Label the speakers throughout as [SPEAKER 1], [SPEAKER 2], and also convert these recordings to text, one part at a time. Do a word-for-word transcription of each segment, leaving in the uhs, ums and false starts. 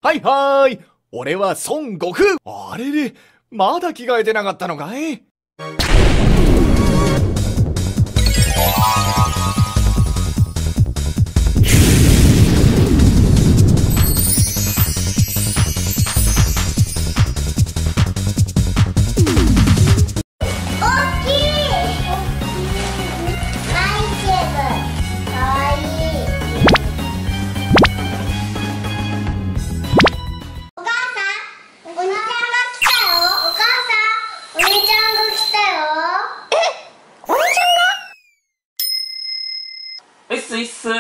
[SPEAKER 1] はいはーい、俺は孫悟空。あれれ、まだ着替えてなかったのかい？
[SPEAKER 2] うっすいっすー。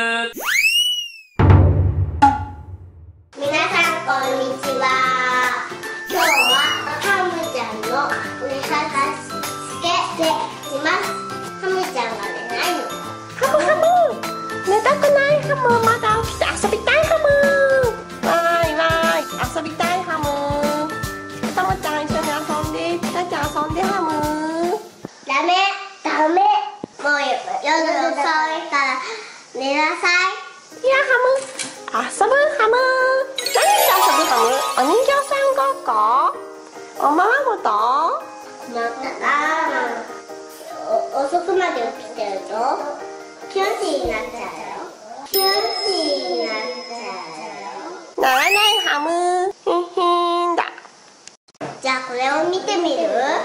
[SPEAKER 3] 皆さんこんにちは。今日はハムちゃんのお絵かきでいます。ハムちゃんが寝ないの。
[SPEAKER 4] ハムハム寝たくないハム。まだ起きて遊びたいハム。わーいわーい遊びたいハム。タムちゃん一緒に遊んで。タちゃん遊んでハム。
[SPEAKER 3] ダメダメ、もう夜遅いから寝なさい。
[SPEAKER 4] いやハム遊ぶハム。何して遊ぶハム？お人形さんごっこ？おままごと？
[SPEAKER 3] だったらお遅くまで起きてるとキュンシーになっちゃうよ。キュンシーになっちゃうよ。
[SPEAKER 4] ならないハム。ひんひんだ。
[SPEAKER 3] じゃあこれを見てみる？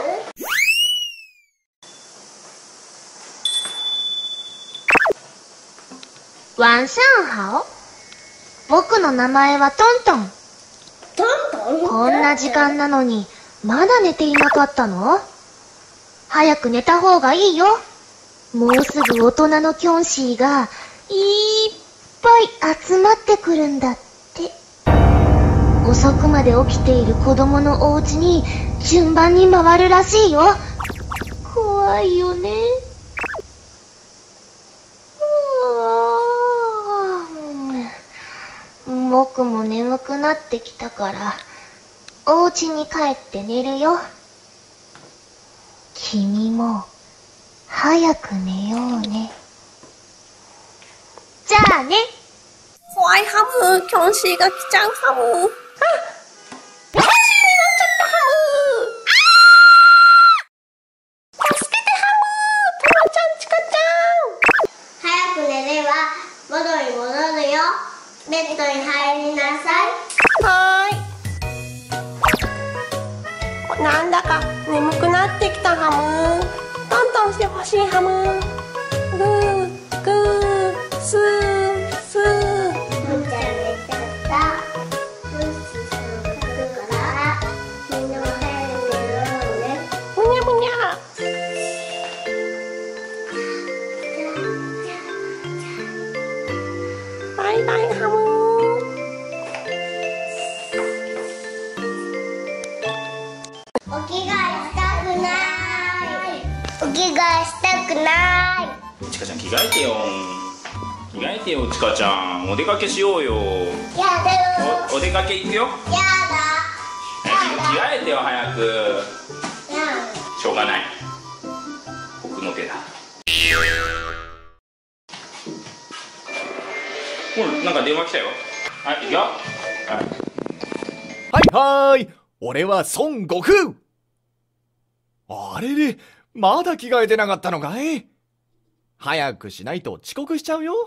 [SPEAKER 5] 晚上好。僕の名前はトントン。
[SPEAKER 3] トントン？
[SPEAKER 5] こんな時間なのにまだ寝ていなかったの？早く寝た方がいいよ。もうすぐ大人のキョンシーがいっぱい集まってくるんだって。遅くまで起きている子供のお家に順番に回るらしいよ。怖いよね。僕も眠くなってきたからお家に帰って寝るよ。君も早く寝ようね。じゃあね。
[SPEAKER 4] 怖いハム。キョンシーが来ちゃうハム。あ、キョンシーになっちゃったハム。助けてハム。タマちゃん、チカちゃん。
[SPEAKER 3] 早く寝れば元に戻るよ。ベッドに入りなさい。
[SPEAKER 4] はーい。なんだか眠くなってきたハム。トントンしてほしいハム。グーグースースー。
[SPEAKER 3] ハムちゃん寝ちゃった。ブースするからみんなも早く寝ようね。
[SPEAKER 4] むにゃむにゃ。バイバイハム。
[SPEAKER 3] お着替えしたくない。お着替えしたくない。
[SPEAKER 2] ちかちゃん着替えてよ。着替えてよちかちゃん。お出かけしようよ。
[SPEAKER 3] やだよ。
[SPEAKER 2] お、お出かけ行くよ。
[SPEAKER 3] やだ。
[SPEAKER 2] 着替えてよ早く。
[SPEAKER 3] や
[SPEAKER 2] しょうがない。僕の手だ。ほら、なんか電話来たよ。はい、行くよ。はい
[SPEAKER 1] はいはーい、俺は孫悟空。あれれ、まだ着替えてなかったのかい？早くしないと遅刻しちゃうよ。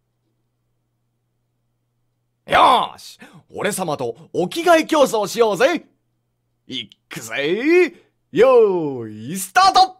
[SPEAKER 1] よーし、俺様とお着替え競争しようぜ。いくぜ。よーい、スタート。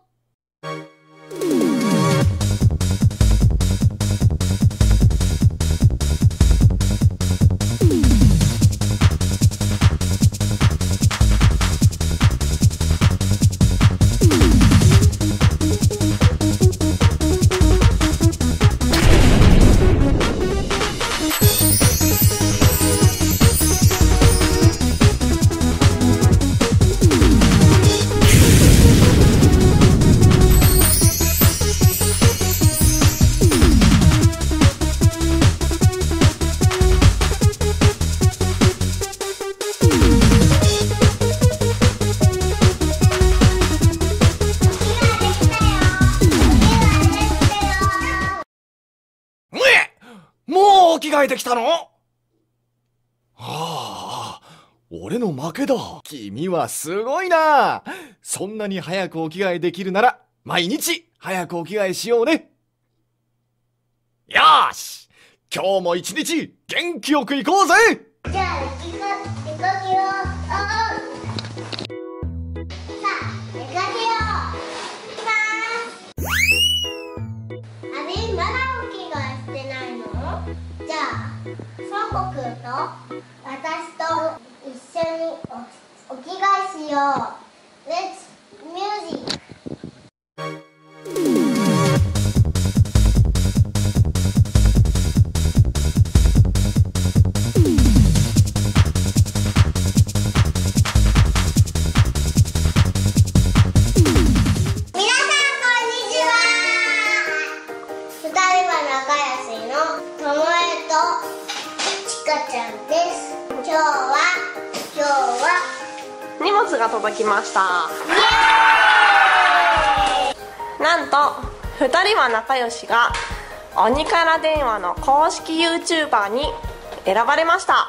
[SPEAKER 1] もう着替えてきたの？はあ、 俺の負けだ。君はすごいな。そんなに早くお着替えできるなら、毎日早くお着替えしようね。よーし、今日も一日元気よく行こうぜ。
[SPEAKER 3] じゃあ行くよ。出かけよう。さあ出かけよう。さああれまだお着替えしてないの？じゃあ孫悟空と私と一緒にお、お着替えしよう。レッツミュージック。
[SPEAKER 4] 荷物が届きました。なんとふたりは仲良しが鬼から電話の公式 YouTuber に選ばれました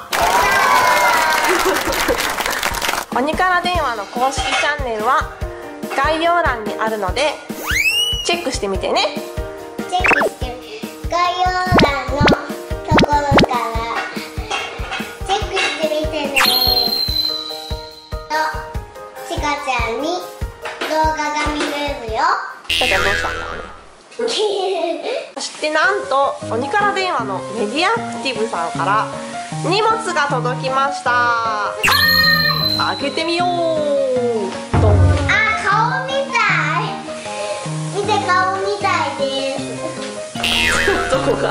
[SPEAKER 4] 鬼から電話の公式チャンネルは概要欄にあるのでチェックしてみてね。
[SPEAKER 3] チェックして概要欄のところからチェックしてみてね。ちかちゃんに動画が見れるよ。
[SPEAKER 4] ちかちゃんどうしたんだろうねそしてなんと鬼から電話のメディアアクティブさんから荷物が届きました。開けてみよう。ドン。
[SPEAKER 3] あ、顔みたい。見て、顔みたいです。
[SPEAKER 4] どこが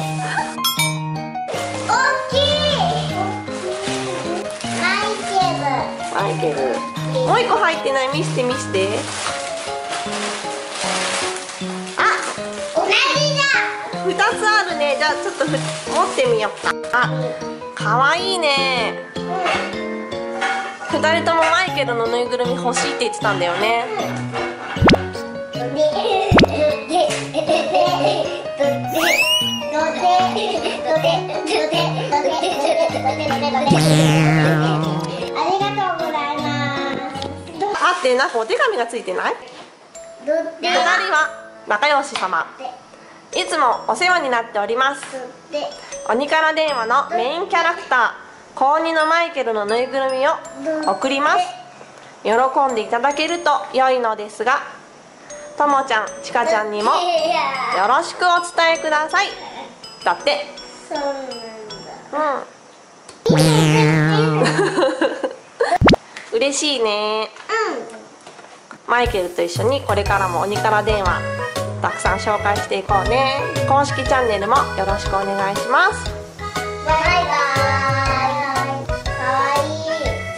[SPEAKER 3] 大きい。マイケル。
[SPEAKER 4] マイケル。もう一個入ってない。見して見して。
[SPEAKER 3] あ、同じだ。
[SPEAKER 4] 二つあるね。じゃあちょっとふ持ってみようか。あ、かわいいね。二人ともマイケルのぬいぐるみ欲しいって言ってたんだよね。
[SPEAKER 3] ありがとうございます。
[SPEAKER 4] あってなんかお手紙がついてない？二人は仲良し様。いつもお世話になっております。鬼から電話のメインキャラクター高にのマイケルのぬいぐるみを送ります。喜んでいただけると良いのですが、ともちゃん、ちかちゃんにもよろしくお伝えください。だって。
[SPEAKER 3] そうなんだ。
[SPEAKER 4] うん嬉しいね。
[SPEAKER 3] うん。
[SPEAKER 4] マイケルと一緒にこれからも鬼から電話たくさん紹介していこうね。公式チャンネルもよろしくお願いします。
[SPEAKER 3] バイバイ。かわいい。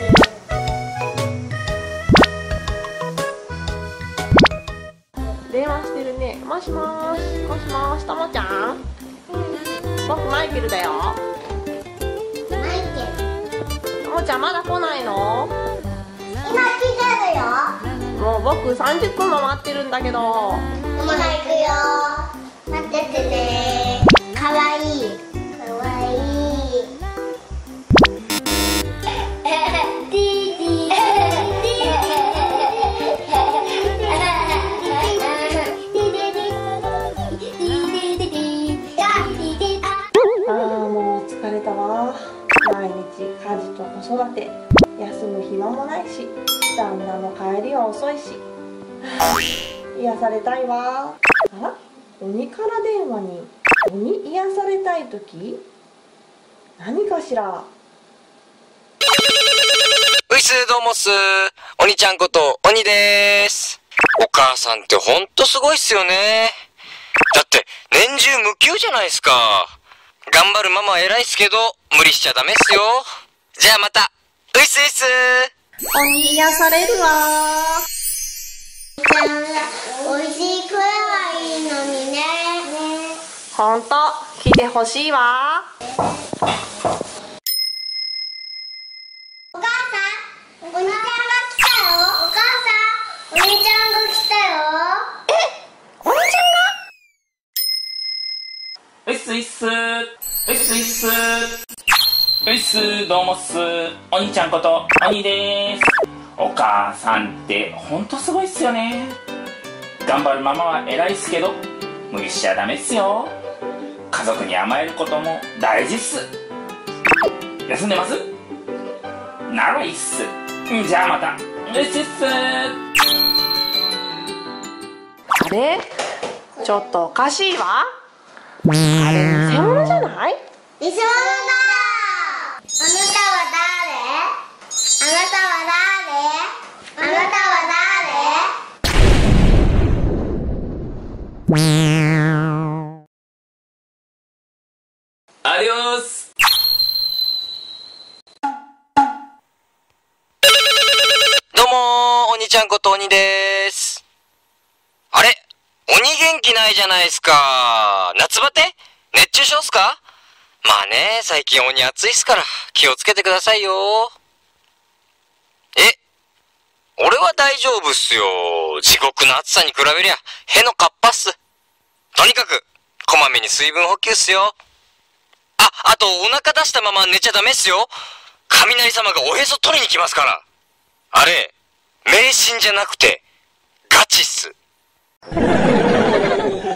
[SPEAKER 4] 電話してるね。もしもーし、もしもーし、ともちゃん。僕マイケルだよ。
[SPEAKER 3] マイケル。
[SPEAKER 4] ともちゃんまだ来ないの？
[SPEAKER 3] 今来てるよ。
[SPEAKER 4] もう僕さんじゅっぷんも待ってるんだけど。
[SPEAKER 3] 今行くよ。待っててね。かわいい。かわいい。ディディ。
[SPEAKER 4] ああもう疲れたわ。毎日家事と子育て、休む暇もないし、旦那の帰りは遅いし、癒されたいわ。あら、鬼から電話に鬼癒されたいとき何かしら。
[SPEAKER 6] ういすー、どうもっすー。鬼ちゃんこと鬼でーす。お母さんってほんとすごいっすよね。だって年中無休じゃないっすか。頑張るママは偉いっすけど無理しちゃダメっすよ。じゃあまた。ういすういすー。
[SPEAKER 4] 鬼癒されるわ
[SPEAKER 3] おいしい声はいいのにね。
[SPEAKER 4] ほんと来てほしいわ。
[SPEAKER 3] お母さん、お兄ちゃんが来たよ。お母さん、お兄ちゃんが来たよ。
[SPEAKER 4] お兄ち
[SPEAKER 2] ういっすいっすういっすいっすういっす、どうもっす。お兄ちゃんことおにです。お母さんってほんとすごいっすよね。頑張るママは偉いっすけど無理しちゃダメっすよ。家族に甘えることも大事っす。休んでます？ならいいっす。じゃあまた。うっすっす。
[SPEAKER 4] あれちょっとおかしいわ。あれ偽物じゃない？
[SPEAKER 3] 偽物だ。あなたは誰？あなたは誰？あなたは
[SPEAKER 2] アディオス。
[SPEAKER 6] どうもー、おにちゃんことおにでーす。あれ鬼元気ないじゃないですか。夏バテ？熱中症っすか？まあね、最近鬼暑いっすから気をつけてくださいよ。え、俺は大丈夫っすよ。地獄の暑さに比べりゃへのかっぱっす。とにかくこまめに水分補給っすよ。あ、あとお腹出したまま寝ちゃダメっすよ。雷様がおへそ取りに来ますから。あれ迷信じゃなくてガチっす。
[SPEAKER 3] お父さん遊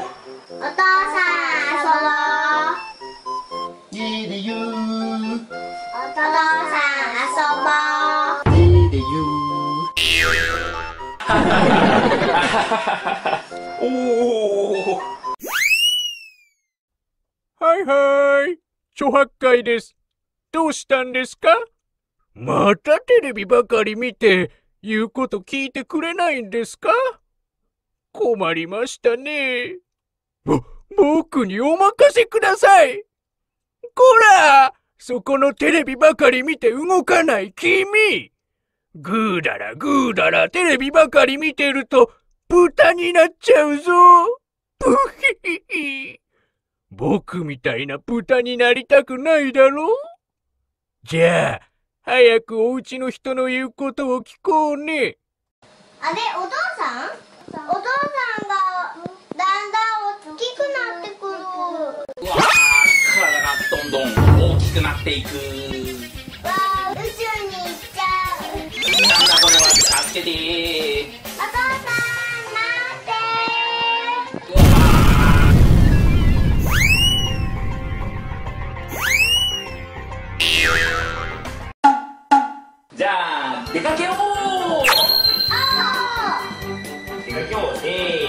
[SPEAKER 3] ぼう。
[SPEAKER 1] いいでゆー。
[SPEAKER 3] お父さん遊ぼう。
[SPEAKER 1] いいでゆ
[SPEAKER 2] おお。
[SPEAKER 7] はいはい。諸八海です。どうしたんですか？またテレビばかり見て言うこと聞いてくれないんですか？困りましたね。ぼ、僕にお任せください。こら！そこのテレビばかり見て動かない君！ぐーだらぐーだらテレビばかり見てると豚になっちゃうぞ。ブヒヒヒ。僕みたいな豚になりたくないだろ？じゃあ、早くお家の人の言うことを聞こうね。
[SPEAKER 3] あれ、お父さん？お父さんがだんだん大きくなってくる。
[SPEAKER 2] うわー、体がどんどん大きくなっていく。
[SPEAKER 3] わー、宇宙に行っちゃう。
[SPEAKER 2] なんだこれは、助けてー。
[SPEAKER 3] お父さん、待ってー。
[SPEAKER 2] うわー。じゃあ出かけよう。出かけよう。せー